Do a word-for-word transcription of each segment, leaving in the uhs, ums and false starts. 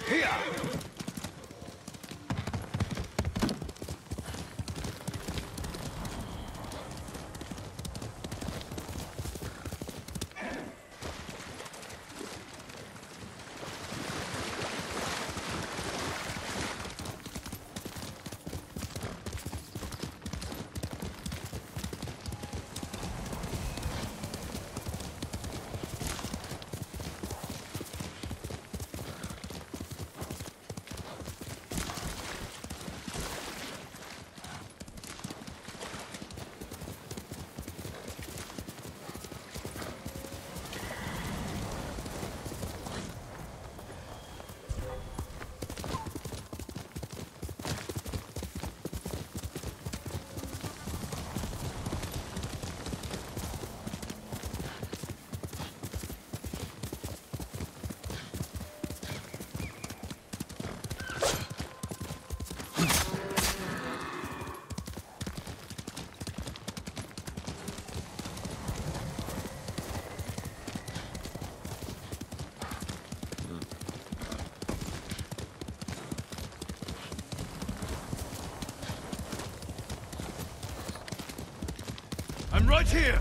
I'm right here!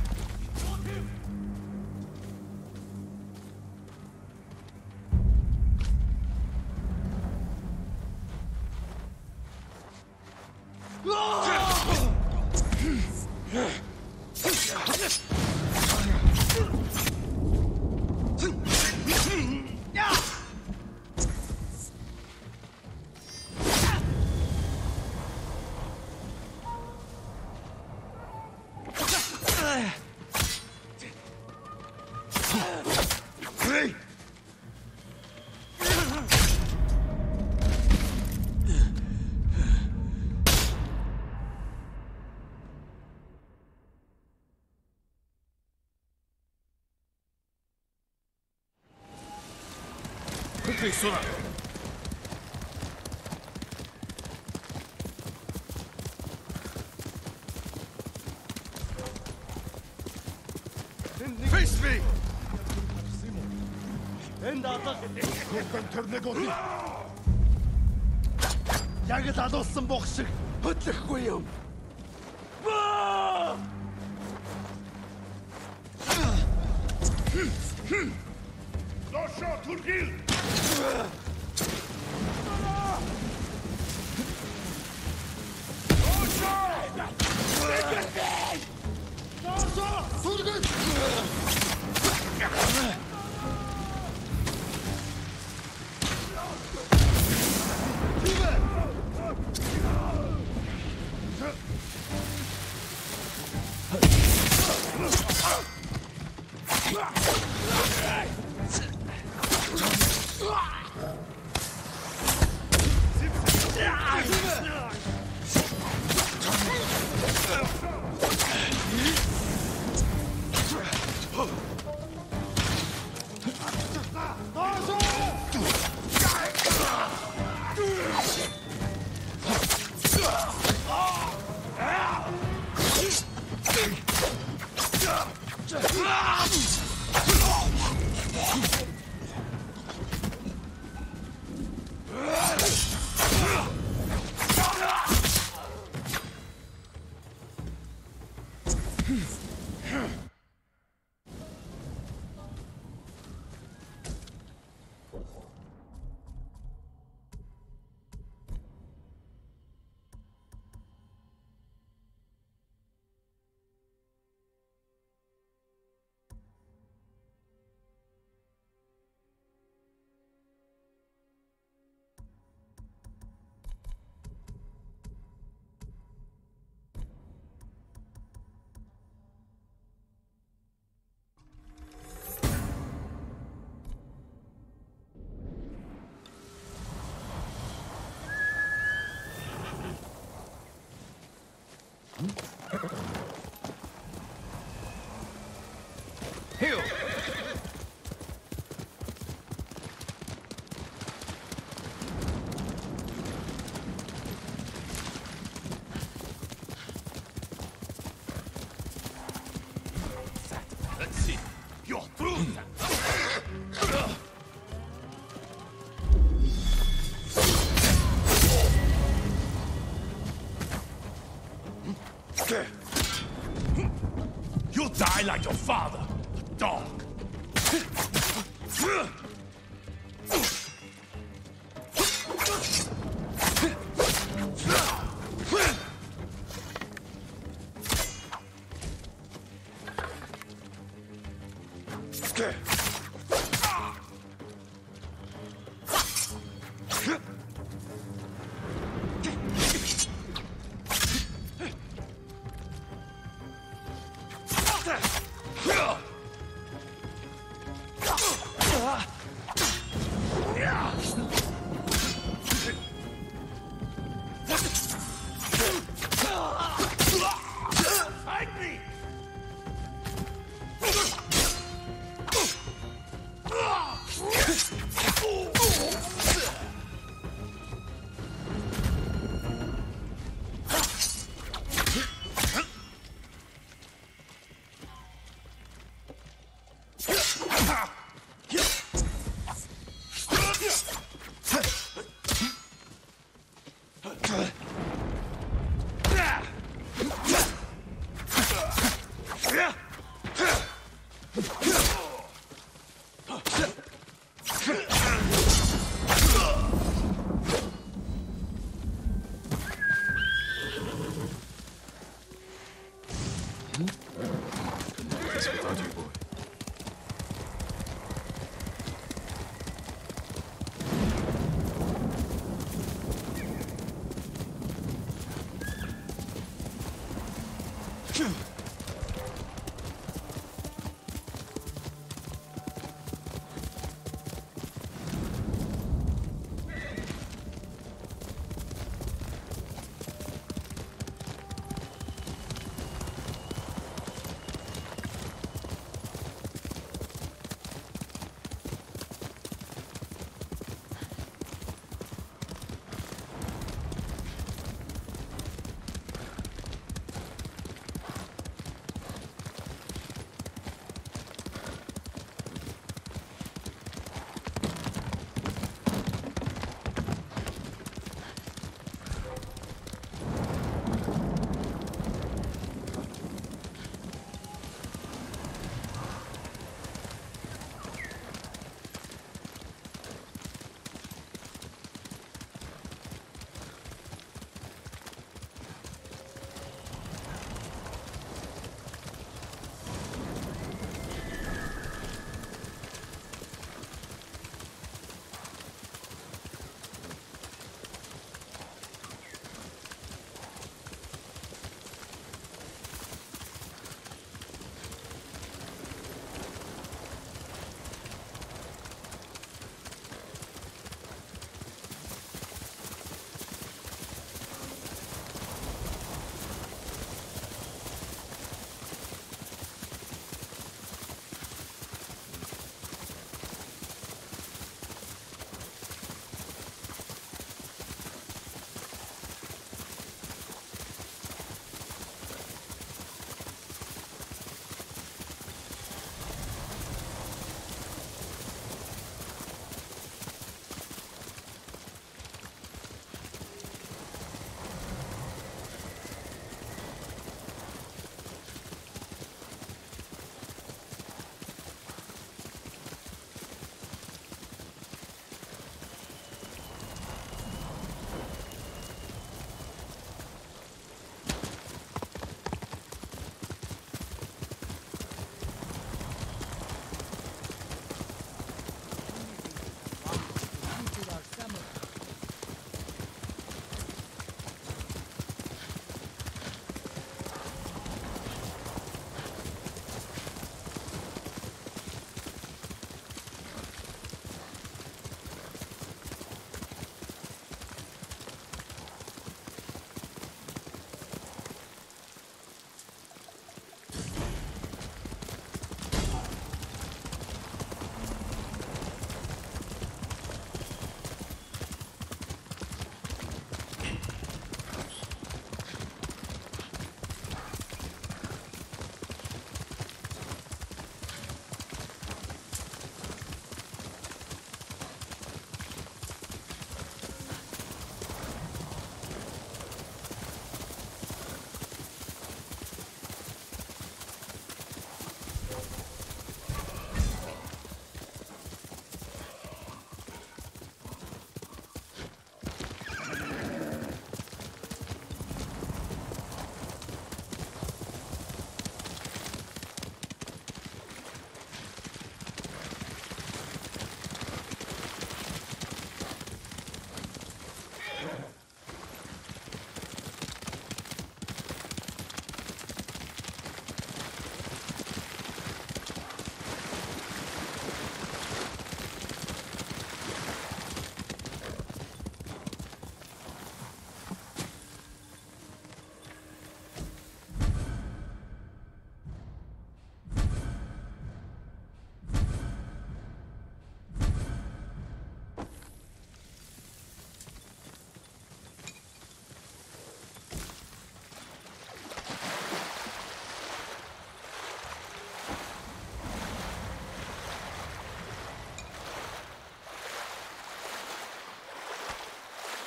Quickly, Suna! Face me! Хөлтөн төрнөгөөс яг л алуулсан бох шиг хөдлөхгүй юм. Дошо тургил! like your father, a dog.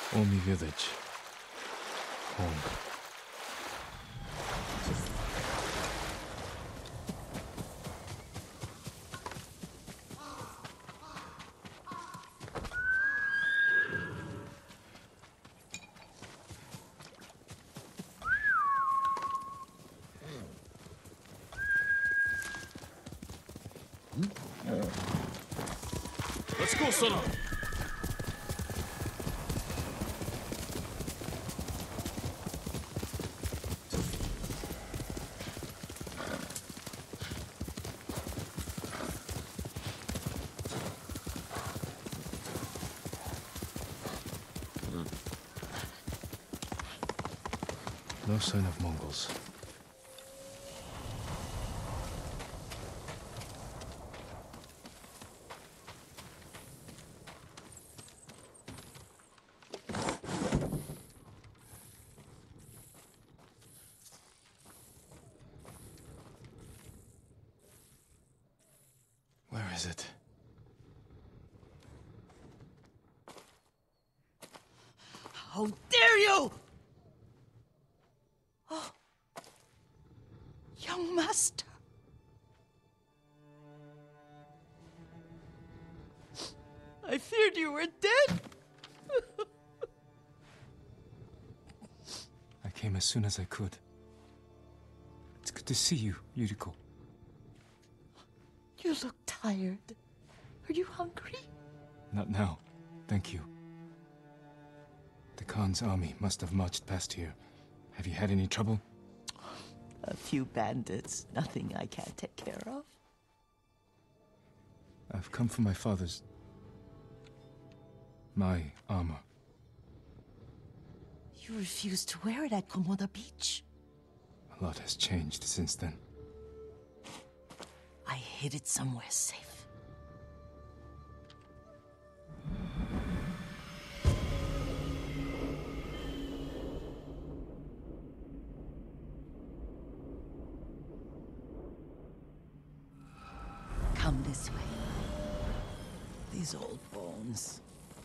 Omi village. Home. Let's go, Sona! No sign of Mongols. Where is it? How dare you! Oh, young master. I feared you were dead. I came as soon as I could. It's good to see you, Yuriko. You look tired. Are you hungry? Not now. Thank you. The Khan's army must have marched past here. Have you had any trouble? A few bandits. Nothing I can't take care of. I've come for my father's... my armor. You refused to wear it at Komoda Beach. A lot has changed since then. I hid it somewhere safe. Come this way. These old bones.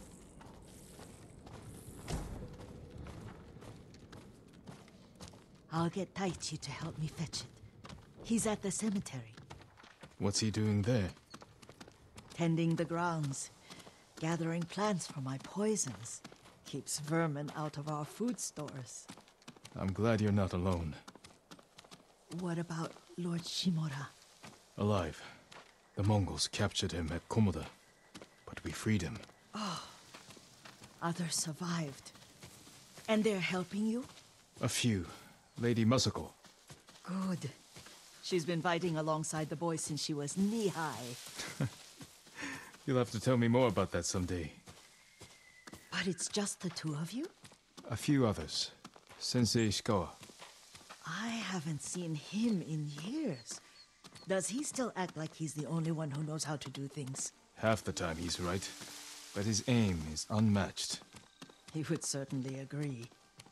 I'll get Taichi to help me fetch it. He's at the cemetery. What's he doing there? Tending the grounds. Gathering plants for my poisons. Keeps vermin out of our food stores. I'm glad you're not alone. What about Lord Shimura? Alive. The Mongols captured him at Komoda, but we freed him. Others survived. And they're helping you? A few. Lady Masako. Good. She's been fighting alongside the boys since she was knee-high. You'll have to tell me more about that someday. But it's just the two of you? A few others. Sensei Ishikawa. I haven't seen him in years. Does he still act like he's the only one who knows how to do things? Half the time he's right, but his aim is unmatched. He would certainly agree.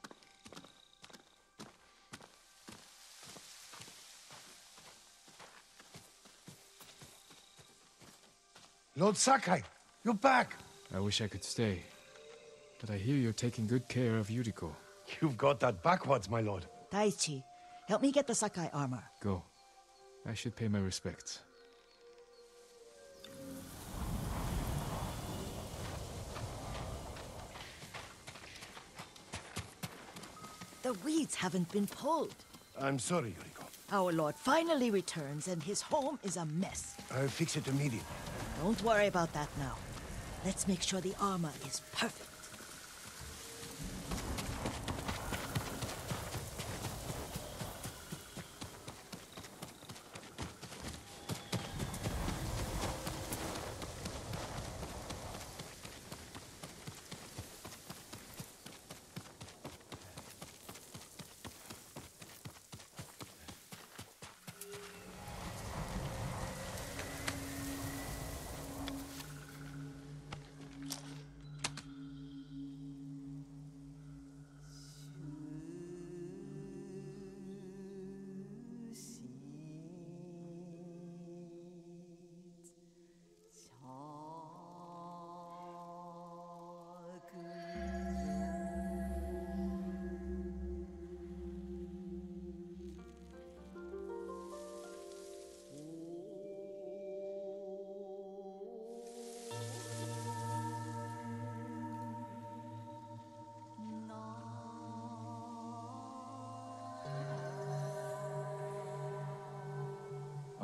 Lord Sakai, you're back. I wish I could stay, but I hear you're taking good care of Yuriko. You've got that backwards, my lord. Taichi, help me get the Sakai armor. Go. I should pay my respects. The weeds haven't been pulled. I'm sorry, Yuriko. Our lord finally returns and his home is a mess. I'll fix it immediately. Don't worry about that now. Let's make sure the armor is perfect.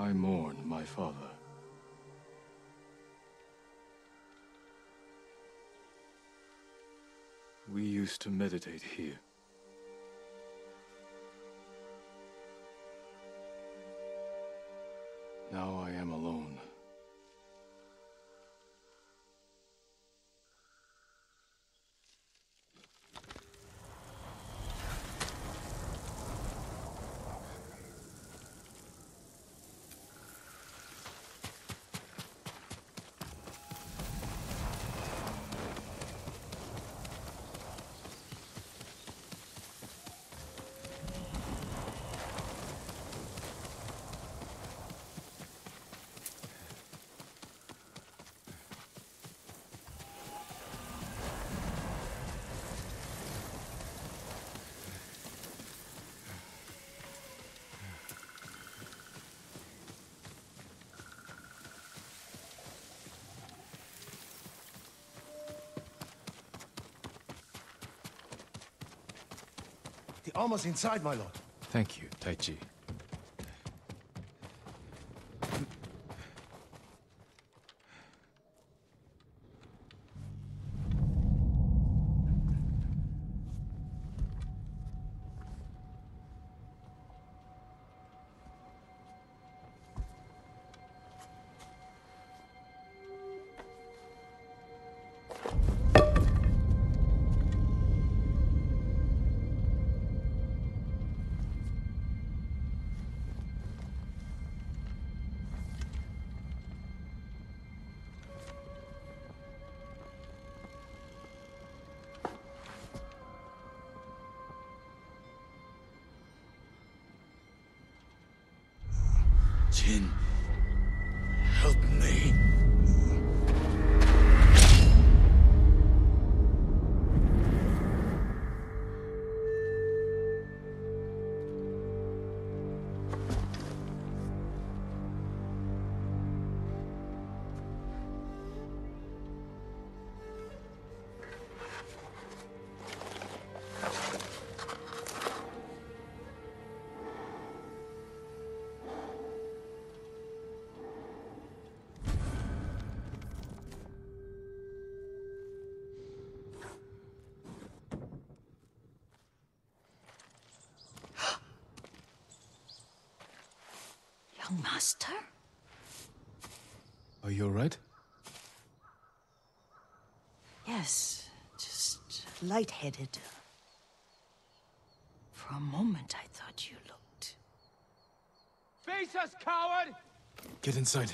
I mourn my father. We used to meditate here. Now I am alone. The armor's inside, my lord. Thank you, Taichi. Jin, help me. Young master? Are you alright? Yes, just lightheaded. For a moment, I thought you looked... Face us, coward! Get inside.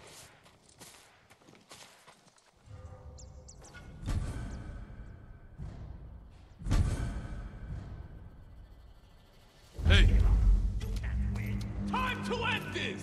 Hey! Time to end this!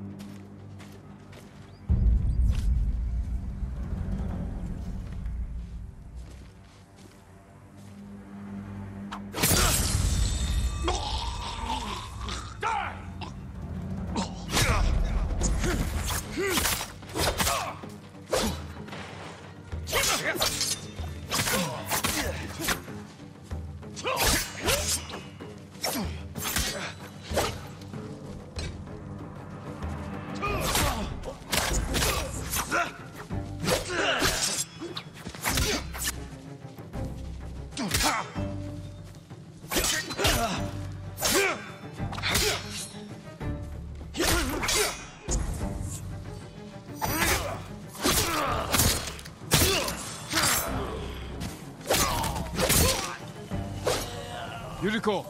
Yuriko!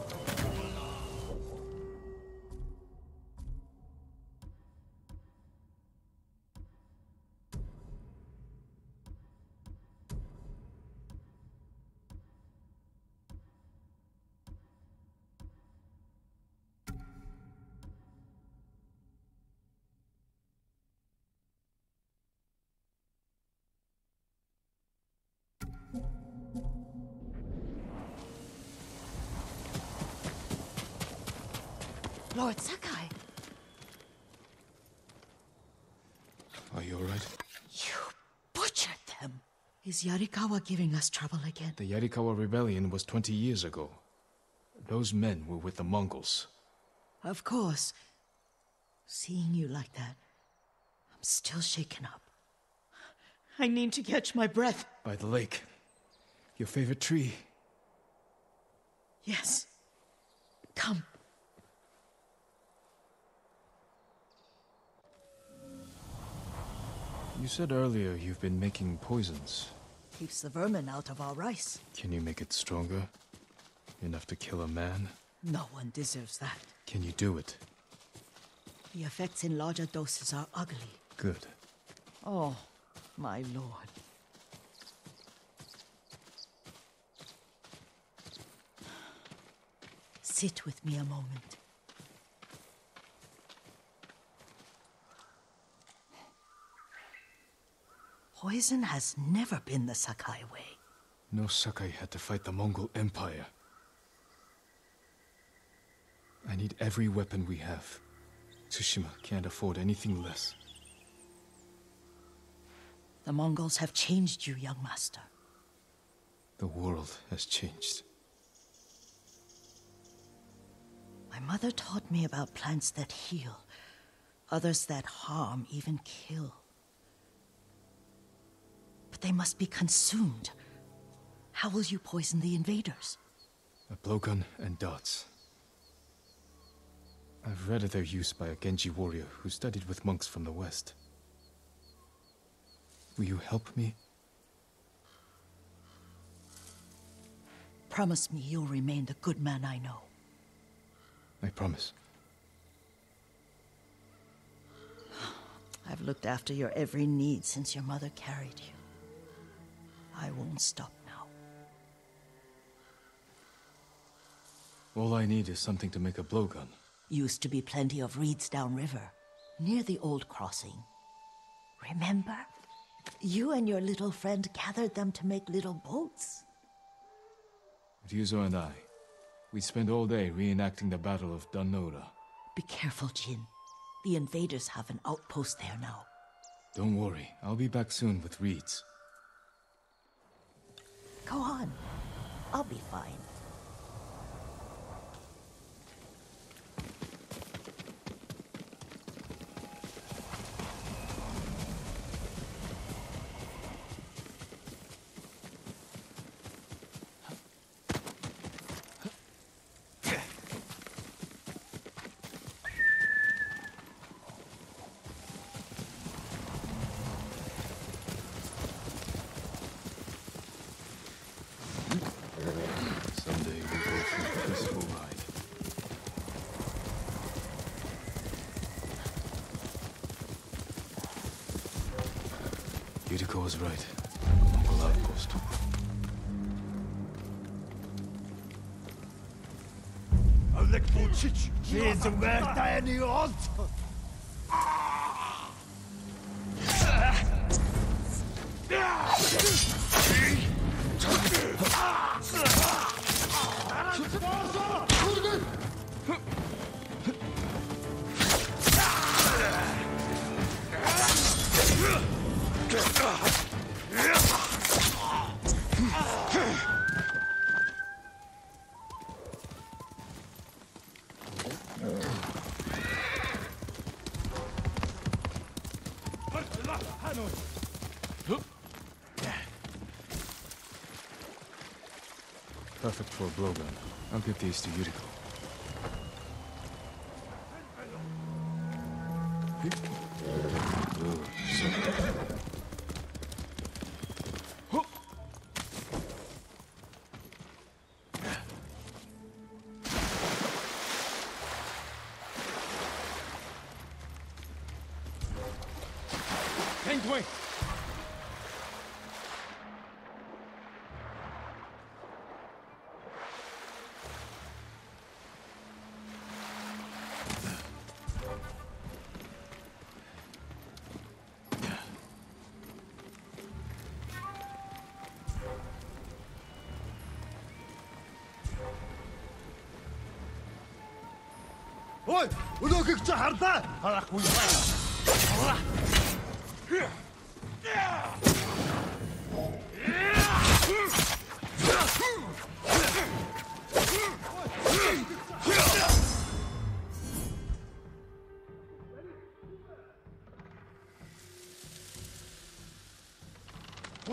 Lord Sakai, Are you alright? you butchered them. Is Yarikawa giving us trouble again? The Yarikawa rebellion was twenty years ago. Those men were with the Mongols. Of course. Seeing you like that, I'm still shaken up. I need to catch my breath. By the lake. Your favorite tree. Yes. Come. You said earlier you've been making poisons. Keeps the vermin out of our rice. Can you make it stronger? Enough to kill a man? No one deserves that. Can you do it? The effects in larger doses are ugly. Good. Oh, my lord. Sit with me a moment. Poison has never been the Sakai way. No Sakai had to fight the Mongol Empire. I need every weapon we have. Tsushima can't afford anything less. The Mongols have changed you, young master. The world has changed. My mother taught me about plants that heal, others that harm, even kill. But they must be consumed. How will you poison the invaders? A blowgun and darts. I've read of their use by a Genji warrior who studied with monks from the west. Will you help me? Promise me you'll remain the good man I know. I promise. I've looked after your every need since your mother carried you. I won't stop now. All I need is something to make a blowgun. Used to be plenty of reeds downriver, near the old crossing. Remember? You and your little friend gathered them to make little boats. Ryuzo and I, we spent all day reenacting the Battle of Danora. Be careful, Jin. The invaders have an outpost there now. Don't worry, I'll be back soon with reeds. Go on. I'll be fine. Someday we'll go through a peaceful ride. Yuriko was right. Mongol outpost. Alec Vucic, he is worth any odds. Perfect for a blowgun. I'll get these to Yuriko. Ooh, so- Hengway! Ой, өнөөхийг чи харлаа. Харахгүй.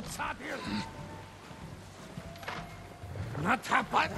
Sapir! Natapat!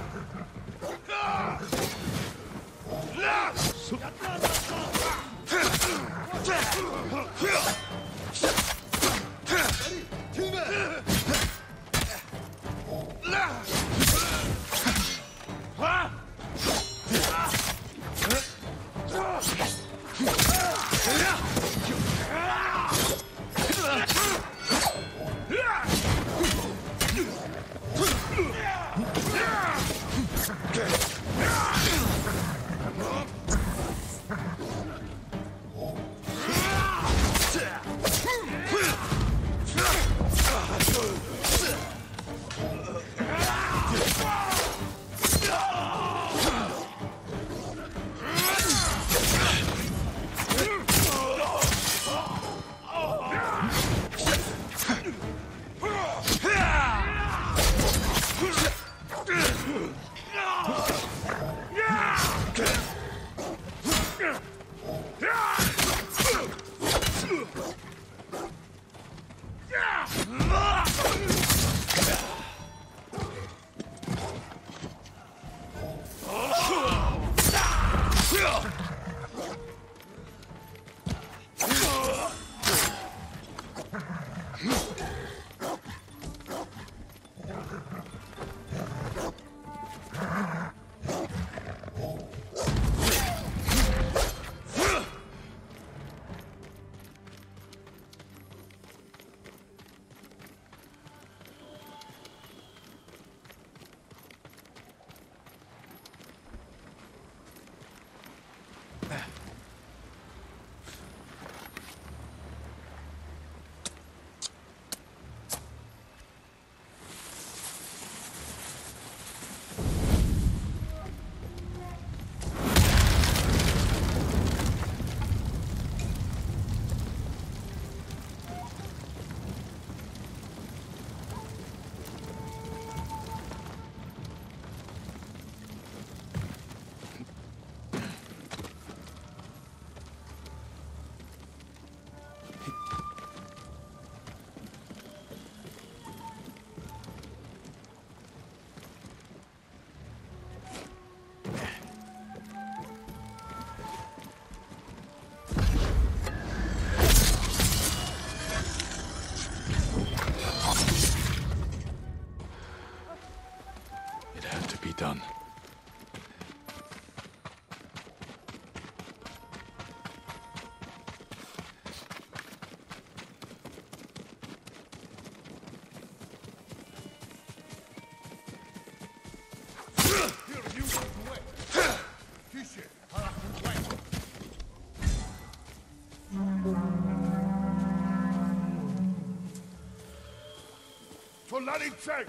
Done. Tolanicek!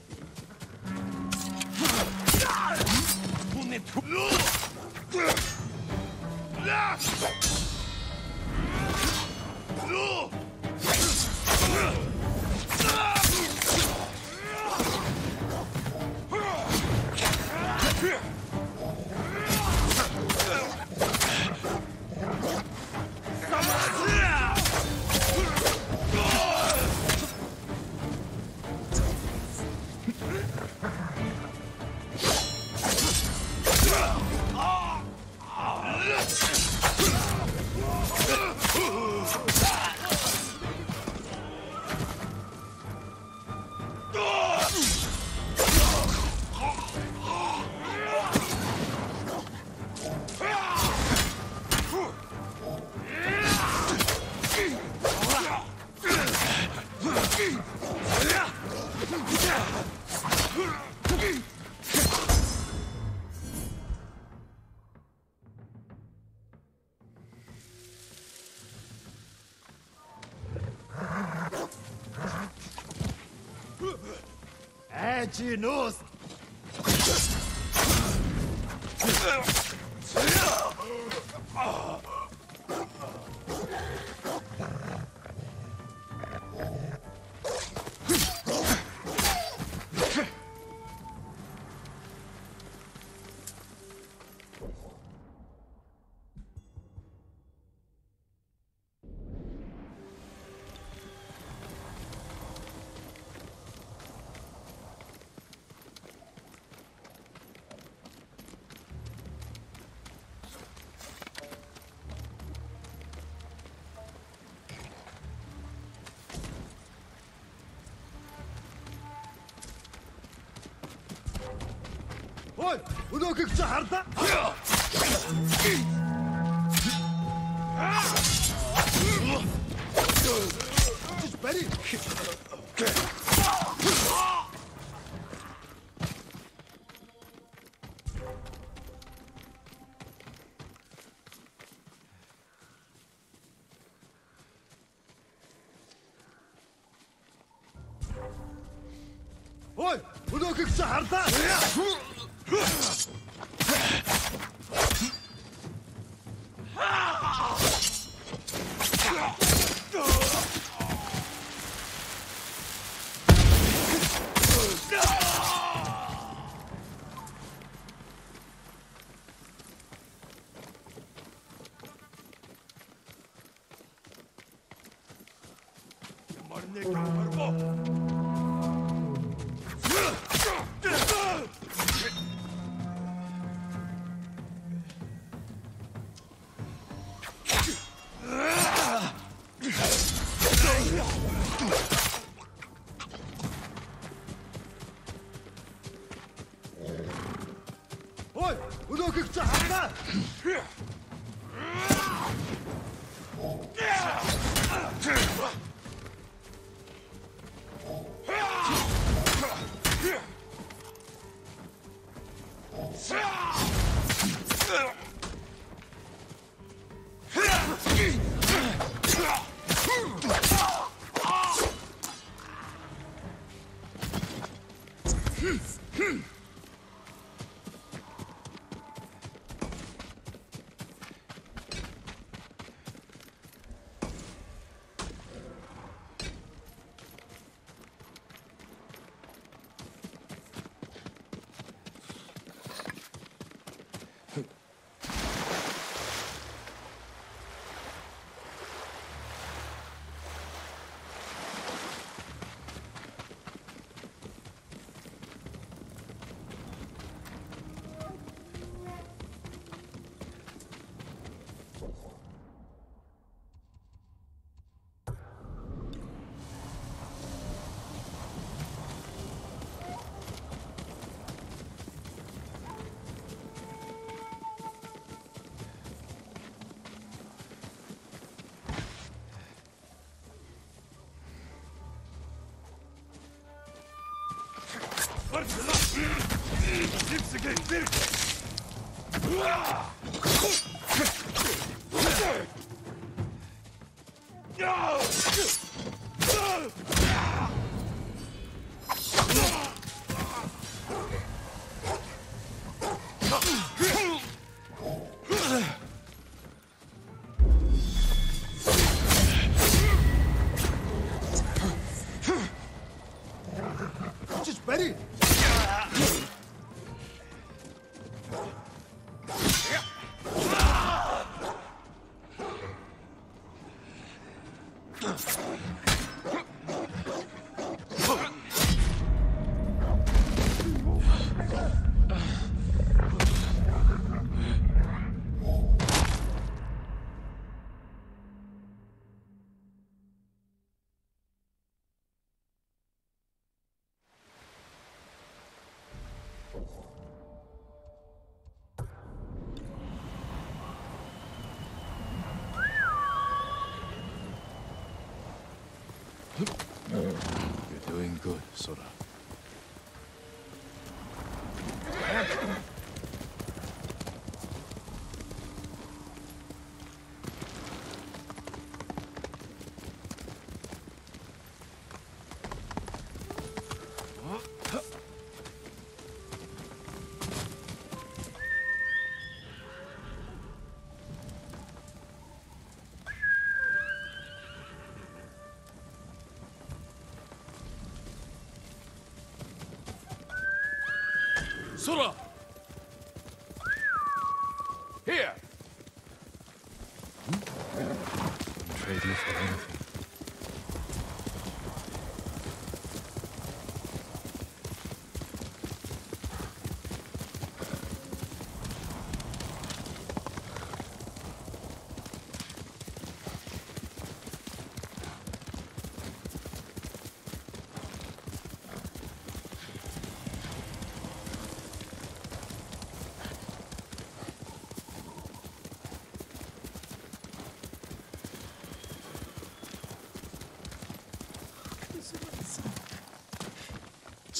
Aginos! Ой, өнөөхийг чи хардаа. Just бари. Ой, өнөөхийг чи хардаа. Марныг марго. Ой, өнөөхийг чи хардаа. Just ready. You're doing good, Sora. Sora! Here! Wouldn't trade you for anything.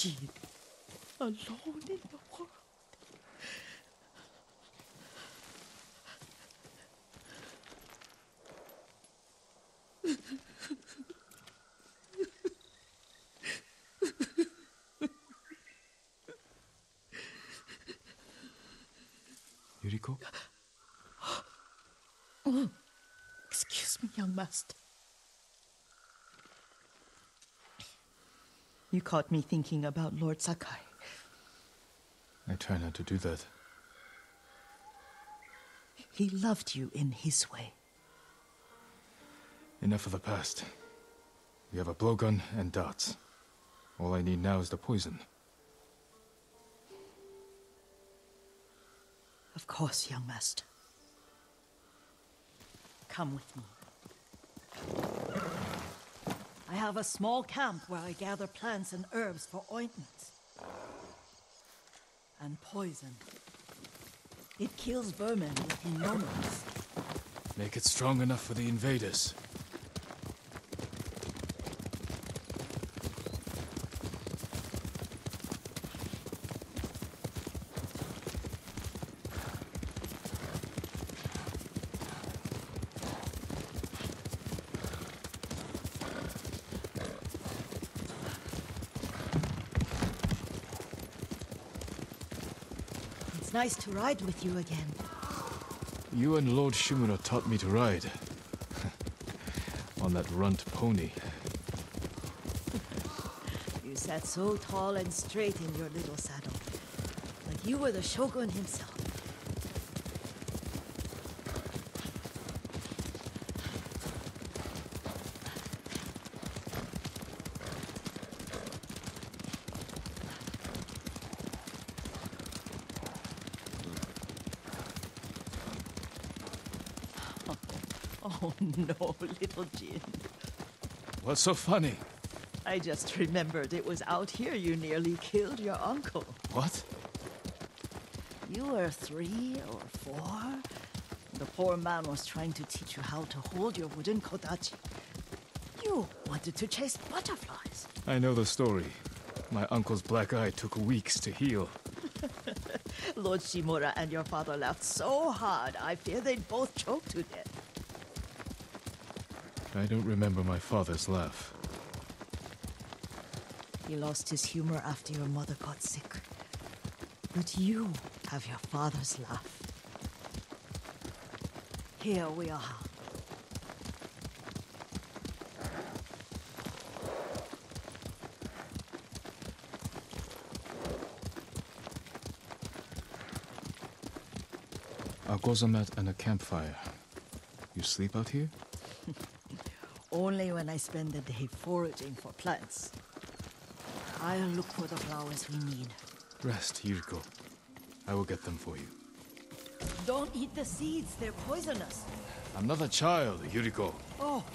Jean, alone in the world. Yuriko? Oh, excuse me, young master. You caught me thinking about Lord Sakai. I try not to do that. He loved you in his way. Enough of the past. We have a blowgun and darts. All I need now is the poison. Of course, young master. Come with me. I have a small camp where I gather plants and herbs for ointments. And poison. It kills vermin within moments. Make it strong enough for the invaders. It's nice to ride with you again. You and Lord Shimura taught me to ride. On that runt pony. You sat so tall and straight in your little saddle. Like you were the Shogun himself. Oh no, little Jin. What's so funny? I just remembered it was out here you nearly killed your uncle. What? You were three or four? The poor man was trying to teach you how to hold your wooden kodachi. You wanted to chase butterflies. I know the story. My uncle's black eye took weeks to heal. Lord Shimura and your father laughed so hard, I fear they'd both choke to death. I don't remember my father's laugh. He lost his humor after your mother got sick. But you have your father's laugh. Here we are. A gozamat and a campfire. You sleep out here? Only when I spend the day foraging for plants. I'll look for the flowers we need. Rest, Yuriko. I will get them for you. Don't eat the seeds, they're poisonous. I'm not a child, Yuriko. Oh,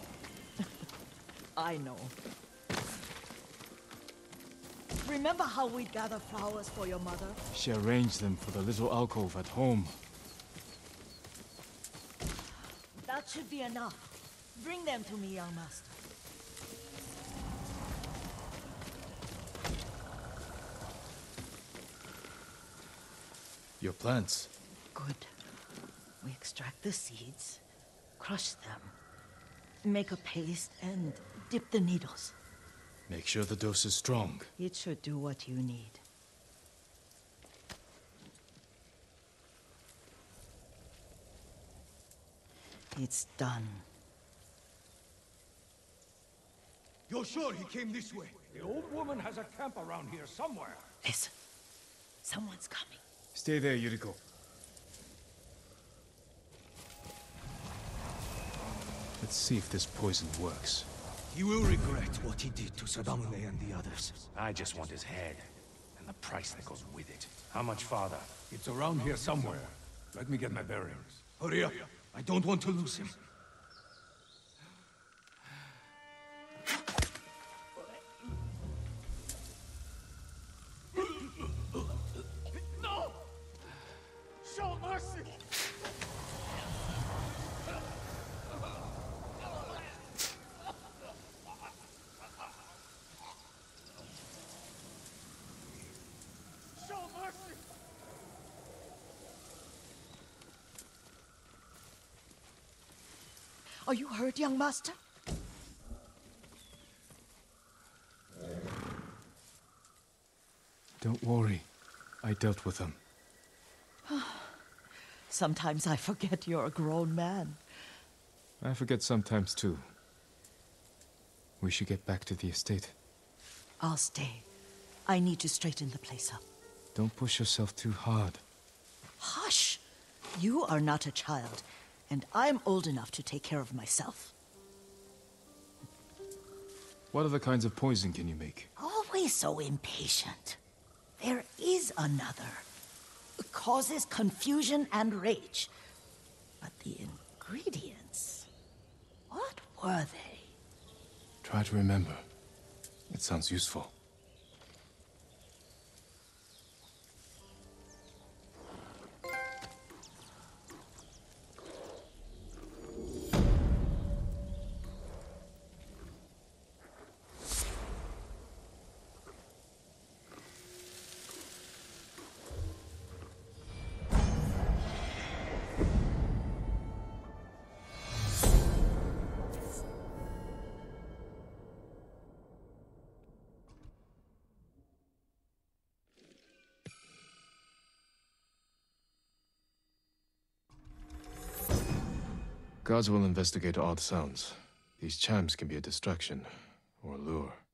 I know. Remember how we'd gather flowers for your mother? She arranged them for the little alcove at home. That should be enough. Bring them to me, young master. Your plants. Good. We extract the seeds, crush them, make a paste, and dip the needles. Make sure the dose is strong. It should do what you need. It's done. You're sure he came this way? The old woman has a camp around here somewhere. Listen. Someone's coming. Stay there, Yuriko. Let's see if this poison works. He will regret what he did to Sadamune and the others. I just want his head. And the price that goes with it. How much farther? It's around here somewhere. Let me get my bearings. Hurry up. I don't want to lose him. No! Show mercy! Are you hurt, young master? Don't worry. I dealt with them. Sometimes I forget you're a grown man. I forget sometimes too. We should get back to the estate. I'll stay. I need to straighten the place up. Don't push yourself too hard. Hush! You are not a child, and I'm old enough to take care of myself. What other kinds of poison can you make? Always so impatient. There is another. It causes confusion and rage. But the ingredients... what were they? Try to remember. It sounds useful. Guards will investigate odd sounds. These chimes can be a distraction, or a lure.